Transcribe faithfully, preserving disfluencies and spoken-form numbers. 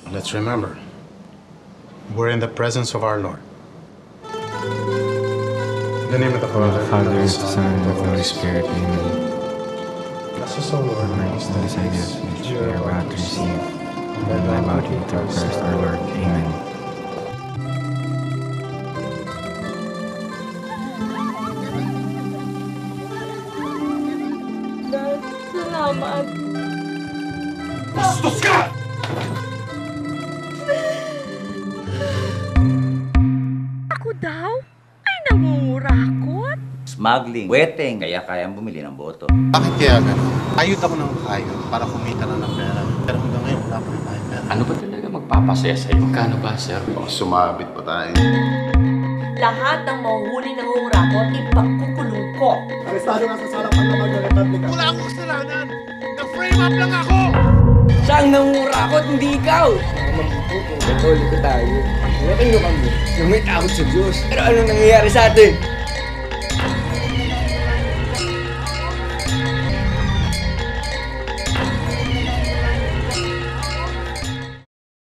Let's remember, we're in the presence of our Lord. In the name of the Father, Father, and the of the Son, and of the Holy Spirit, amen. Bless us, O Lord, Lord, and in this ideas which we are about to receive, and thy body through Christ our Lord, amen. Dad, salamat. Bastos ka! Ako daw ay nangungurakot. Smuggling, weteng, kaya kayang bumili ng boto. Bakit kaya gano'n? Ayod ako ng ayod para kumita lang ng pera. Pero hanggang ngayon, wala pa rin tayong pera. Ano ba talaga magpapasaya sa'yo? Magkano ba, sir? Baka sumabit pa tayo. Lahat ng mahuhuli ng hurakot, ipagkukulong ko. Arestado nga sa salang paglamag ng Republika. Wala akong kasalanan! Na-frame up lang ako! Siyang nangurakot, hindi ikaw! Mga mampupo, katoliko tayo. Malaking nyo kami, yung may takot sa Diyos. Pero anong nangyayari sa atin?